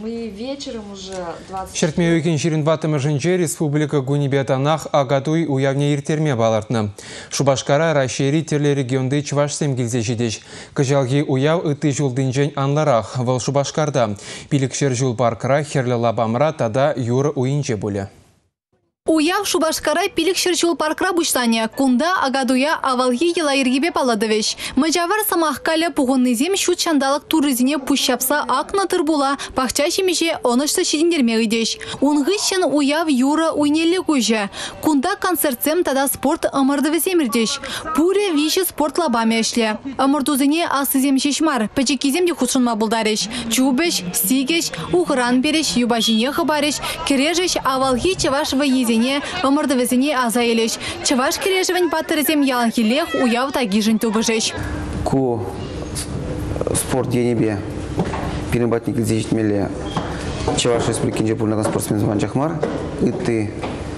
Мы вечером уже 20... Шертмеуйкен Ширинбатымы жынче республика гунибетанах агатуй уявне иртерме балартны. Шубашкара Рашери телерегионды Чувашсем келзе жедеш. Кыжалги уяв ыты жулдынжен анларах. Выл Шубашкарда. Пилікшер жул паркра херлі лабамра тада юры уинче буле. Уяв Шубашкара пилікшер жол паркра буштане. Кунда агадуя авалги елайыргебе паладывеш. Мыжавар самахкаля пуғыннызем шут шандалық турызіне пущапса акнатыр була. Пахча шемеше онышты шедіндермегідеш. Унгышын уяв юра уйнелі көжі. Кунда концертсем тада спорт ымырдывы семірдеш. Пуре виші спорт лабаме әшлі. Ымырдузыне асызем шешмар. Пәчекезем де хұтшынма бұлдареш. Чубеш, стигеш, уғыран береш, юбажине хабареш. Кережеш авалги чаваш вайезен. Ымырдывезіне азайлеш. Чаваш кережевен паттырызем яланхилех уяв тагижын тубыжеш. Ку спорт енебе пиренбатник илзешітмелі Чаваш республикинже пулнаган спортсмен званчахмар. Үтті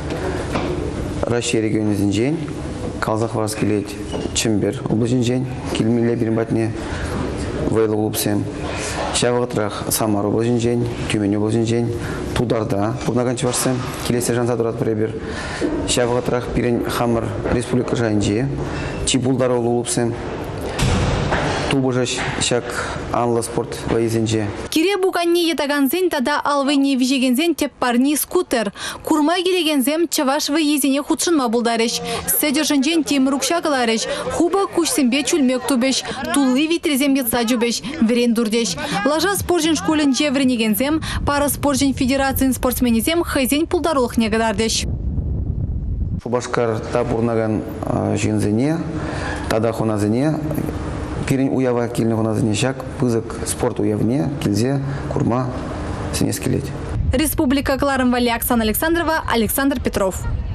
Рашия регионезін жен, Қалзақ варскелет Чембер облажын жен, келмелі пиренбатне вайлы улыпсем. Шавығытырақ Самар облажын жен, Тюмень облажын жен, Тударда пулнаган Чавашсем, келесі жанса тұрат біребір. Шавығытырақ пирен Хамыр республика жайын же, Чипулдар улыпсем. Тубыжаш шак анлы спорт вайызенже. Кире буганни етаганзен тада алвыне вижегензен теппарни скутер. Курма келегензем Чаваш вайызене худшынма булдарыш. Седерженжен темрукшагыларыш. Хуба кушсембе чульмек тубеш. Тулы витрезем етса жубеш. Верен дурдеш. Лажа споржен школын жевренегензем, пара споржен федерациян спортсменезем хайзен пулдарулық негадардеш. Шубашкар та бурнаган жинзене, тада хоназене, пирень уява килне хоназене шак, пызык спорт уявне, килзе, курма, сене скелет. Республика Кларым Вали, Оксана Александрова, Александр Петров.